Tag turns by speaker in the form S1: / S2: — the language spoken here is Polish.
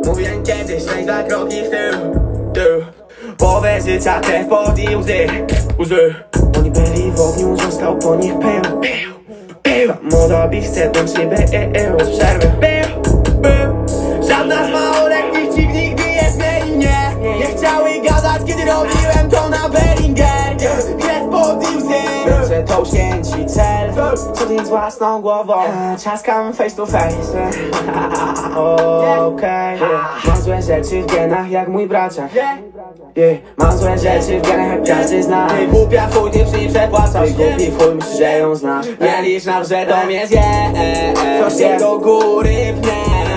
S1: Mówiłem kiedyś, weź 2 kroki w tył. Połowę życia te wody łzy. Oni byli w ogniu, został po nich pył. Ta moda chce łącznie był bez przerwy. Żadna z małoletnich cip nigdy nie chciały gadać, kiedy robiłem to na Beringer. Krew pod łzy. Że to święci cel, co ty z własną głową. Czaskam face to face. Okej, mam złe rzeczy w genach jak mój braciak. Mam złe rzeczy w genach jak każdy z nas. Ty głupia chuj, ty przy nim przepłacasz. Ty głupi chuj, myślisz, że ją znasz. Nie licz nam, że do mnie zje. Coś się do góry pnie.